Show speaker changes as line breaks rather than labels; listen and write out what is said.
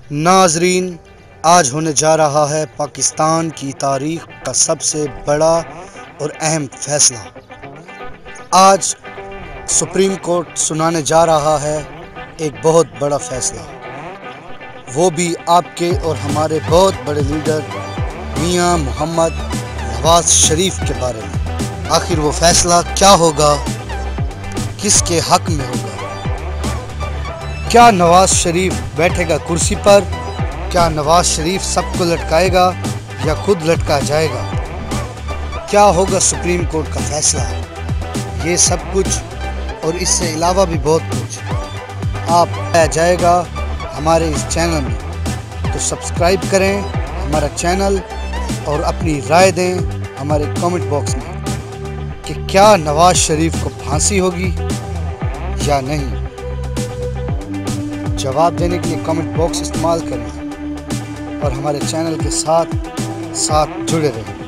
नाजरीन, आज होने जा रहा है पाकिस्तान की तारीख का सबसे बड़ा और अहम फैसला। आज सुप्रीम कोर्ट सुनाने जा रहा है एक बहुत बड़ा फैसला, वो भी आपके और हमारे बहुत बड़े लीडर मियां मोहम्मद नवाज शरीफ के बारे में। आखिर वो फैसला क्या होगा, किसके हक में होगा? क्या नवाज शरीफ बैठेगा कुर्सी पर? क्या नवाज शरीफ सबको लटकाएगा या खुद लटका जाएगा? क्या होगा सुप्रीम कोर्ट का फैसला? ये सब कुछ और इससे अलावा भी बहुत कुछ आप बताया जाएगा हमारे इस चैनल में। तो सब्सक्राइब करें हमारा चैनल और अपनी राय दें हमारे कमेंट बॉक्स में कि क्या नवाज शरीफ को फांसी होगी या नहीं। जवाब देने के लिए कमेंट बॉक्स इस्तेमाल करें और हमारे चैनल के साथ जुड़े रहें।